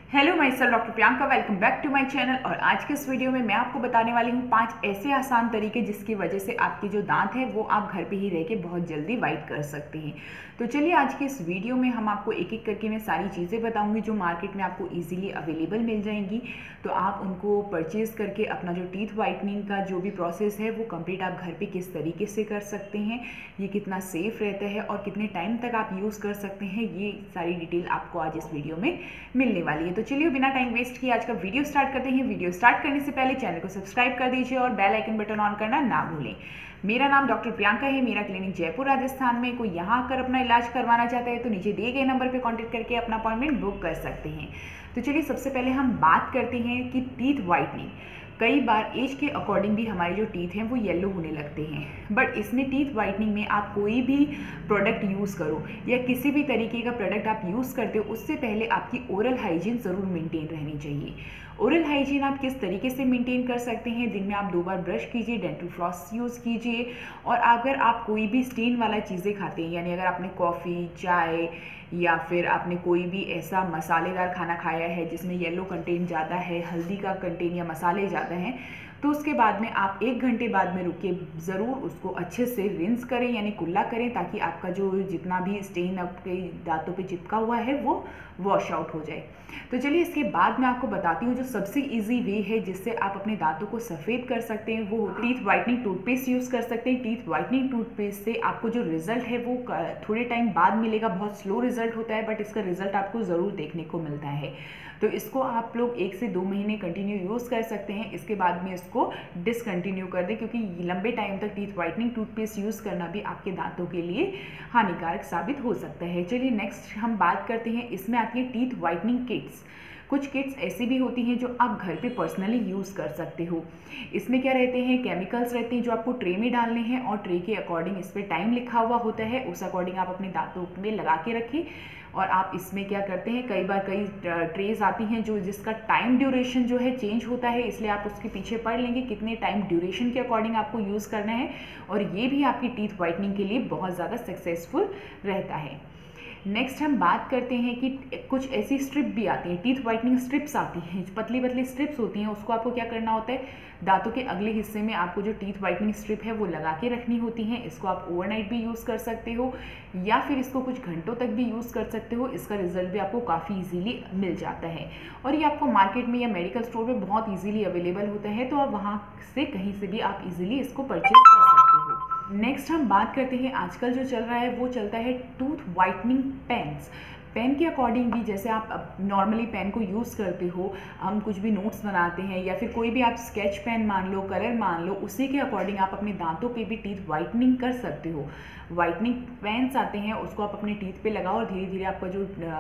Hello myself doctor Priyanka, welcome back to my channel. और आज के इस वीडियो में मैं आपको बताने वाली हूँ 5 ऐसे आसान तरीके जिसकी वजह से आपके जो दांत हैं वो आप घर पे ही रह के बहुत जल्दी वाइट कर सकते हैं। तो चलिए आज के इस वीडियो में हम आपको एक एक करके मैं सारी चीज़ें बताऊंगी जो मार्केट में आपको ईजिली अवेलेबल मिल जाएंगी। तो आप उनको परचेज करके अपना जो टीथ वाइटनिंग का जो भी प्रोसेस है वो कंप्लीट आप घर पे किस तरीके से कर सकते हैं, ये कितना सेफ रहता है और कितने टाइम तक आप यूज़ कर सकते हैं, ये सारी डिटेल आपको आज इस वीडियो में मिलने वाली है। तो चलिए बिना टाइम वेस्ट किए आज का वीडियो स्टार्ट करते हैं। वीडियो स्टार्ट करने से पहले चैनल को सब्सक्राइब कर दीजिए और बेल आइकन बटन ऑन करना ना भूलें। मेरा नाम डॉक्टर प्रियंका है, मेरा क्लिनिक जयपुर राजस्थान में। कोई यहाँ आकर अपना इलाज करवाना चाहता है तो नीचे दिए गए नंबर पर कॉन्टैक्ट करके अपना अपॉइंटमेंट बुक कर सकते हैं। तो चलिए सबसे पहले हम बात करते हैं कि टीथ वाइटनिंग। कई बार एज के अकॉर्डिंग भी हमारे जो टीथ हैं वो येलो होने लगते हैं, बट इसमें टीथ वाइटनिंग में आप कोई भी प्रोडक्ट यूज़ करो या किसी भी तरीके का प्रोडक्ट आप यूज़ करते हो उससे पहले आपकी ओरल हाइजीन ज़रूर मेंटेन रहनी चाहिए। ओरल हाइजीन आप किस तरीके से मेंटेन कर सकते हैं? दिन में आप 2 बार ब्रश कीजिए, डेंटल फ्लॉस यूज़ कीजिए। और अगर आप कोई भी स्टेन वाला चीज़ें खाते हैं, यानी अगर आपने कॉफ़ी, चाय या फिर आपने कोई भी ऐसा मसालेदार खाना खाया है जिसमें येलो कंटेंट ज़्यादा है, हल्दी का कंटेंट या मसाले ज़्यादा हैं, तो उसके बाद में आप 1 घंटे बाद में रुक के ज़रूर उसको अच्छे से रिंस करें यानी कुल्ला करें, ताकि आपका जो जितना भी स्टेन आपके दांतों पे चिपका हुआ है वो वॉश आउट हो जाए। तो चलिए इसके बाद मैं आपको बताती हूँ जो सबसे इजी वे है जिससे आप अपने दांतों को सफ़ेद कर सकते हैं, वो टीथ वाइटनिंग टूथपेस्ट यूज़ कर सकते हैं। टीथ वाइटनिंग टूथपेस्ट से आपको जो रिजल्ट है वो थोड़े टाइम बाद मिलेगा, बहुत स्लो रिजल्ट होता है, बट इसका रिजल्ट आपको ज़रूर देखने को मिलता है। तो इसको आप लोग 1 से 2 महीने कंटिन्यू यूज़ कर सकते हैं। इसके बाद में इसको डिसकंटिन्यू कर दें, क्योंकि लंबे टाइम तक टीथ वाइटनिंग टूथपेस्ट यूज़ करना भी आपके दांतों के लिए हानिकारक साबित हो सकता है। चलिए नेक्स्ट हम बात करते हैं, इसमें आती है टीथ वाइटनिंग किट्स। कुछ किट्स ऐसी भी होती हैं जो आप घर पे पर्सनली यूज़ कर सकते हो। इसमें क्या रहते हैं, केमिकल्स रहते हैं जो आपको ट्रे में डालने हैं और ट्रे के अकॉर्डिंग इस पर टाइम लिखा हुआ होता है, उस अकॉर्डिंग आप अपने दांतों में लगा के रखें। और आप इसमें क्या करते हैं, कई बार कई ट्रेज आती हैं जो जिसका टाइम ड्यूरेशन जो है चेंज होता है, इसलिए आप उसके पीछे पढ़ लेंगे कितने टाइम ड्यूरेशन के अकॉर्डिंग आपको यूज़ करना है, और ये भी आपकी टीथ वाइटनिंग के लिए बहुत ज़्यादा सक्सेसफुल रहता है। नेक्स्ट हम बात करते हैं कि कुछ ऐसी स्ट्रिप भी आती हैं, टीथ वाइटनिंग स्ट्रिप्स आती हैं, पतली पतली स्ट्रिप्स होती हैं। उसको आपको क्या करना होता है, दांतों के अगले हिस्से में आपको जो टीथ वाइटनिंग स्ट्रिप है वो लगा के रखनी होती हैं। इसको आप ओवरनाइट भी यूज़ कर सकते हो या फिर इसको कुछ घंटों तक भी यूज़ कर सकते हो। इसका रिजल्ट भी आपको काफ़ी इजीली मिल जाता है और ये आपको मार्केट में या मेडिकल स्टोर में बहुत ईजिली अवेलेबल होता है, तो आप वहाँ से कहीं से भी आप इजीली इसको परचेज कर सकते हो। नेक्स्ट हम बात करते हैं, आजकल जो चल रहा है वो चलता है टूथ वाइटनिंग पेन्स। पेन के अकॉर्डिंग भी, जैसे आप नॉर्मली पेन को यूज़ करते हो, हम कुछ भी नोट्स बनाते हैं या फिर कोई भी आप स्केच पेन मान लो, कलर मान लो, उसी के अकॉर्डिंग आप अपने दांतों पे भी टीथ वाइटनिंग कर सकते हो। वाइटनिंग पेन्स आते हैं, उसको आप अपने टीथ पे लगाओ और धीरे धीरे आपका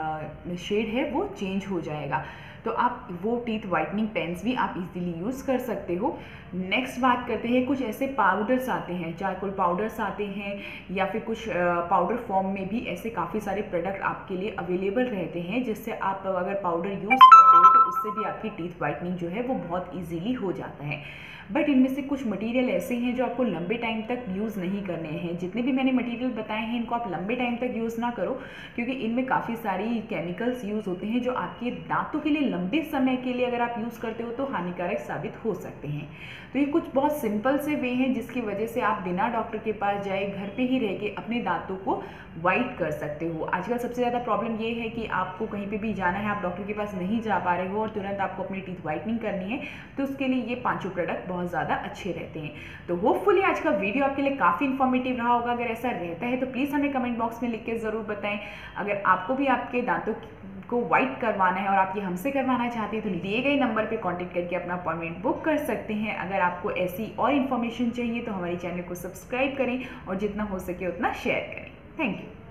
जो शेड है वो चेंज हो जाएगा। तो आप वो टीथ वाइटनिंग पेन्स भी आप इजीली यूज़ कर सकते हो। नेक्स्ट बात करते हैं, कुछ ऐसे पाउडर्स आते हैं, चारकोल पाउडर्स आते हैं या फिर कुछ पाउडर फॉर्म में भी ऐसे काफ़ी सारे प्रोडक्ट आपके लिए अवेलेबल रहते हैं, जिससे आप अगर पाउडर यूज़ करते हो तो उससे भी आपकी टीथ वाइटनिंग जो है वो बहुत ईजीली हो जाता है। बट इनमें से कुछ मटेरियल ऐसे हैं जो आपको लंबे टाइम तक यूज़ नहीं करने हैं। जितने भी मैंने मटेरियल बताए हैं इनको आप लंबे टाइम तक यूज़ ना करो, क्योंकि इनमें काफ़ी सारी केमिकल्स यूज़ होते हैं जो आपके दांतों के लिए लंबे समय के लिए अगर आप यूज़ करते हो तो हानिकारक साबित हो सकते हैं। तो ये कुछ बहुत सिंपल से वे हैं जिसकी वजह से आप बिना डॉक्टर के पास जाए घर पे ही रह के अपने दांतों को वाइट कर सकते हो। आजकल सबसे ज़्यादा प्रॉब्लम ये है कि आपको कहीं पे भी जाना है, आप डॉक्टर के पास नहीं जा पा रहे हो और तुरंत आपको अपनी टीथ वाइटनिंग करनी है, तो उसके लिए ये 5 प्रोडक्ट बहुत ज़्यादा अच्छे रहते हैं। तो होपफुली आज का वीडियो आपके लिए काफ़ी इन्फॉर्मेटिव रहा होगा। अगर ऐसा रहता है तो प्लीज़ हमें कमेंट बॉक्स में लिख के ज़रूर बताएं। अगर आपको भी आपके दांतों को वाइट करवाना है और आप ये हमसे करवाना चाहते हैं तो दिए गए नंबर पे कांटेक्ट करके अपना अपॉइंटमेंट बुक कर सकते हैं। अगर आपको ऐसी और इन्फॉर्मेशन चाहिए तो हमारे चैनल को सब्सक्राइब करें और जितना हो सके उतना शेयर करें। Thank you.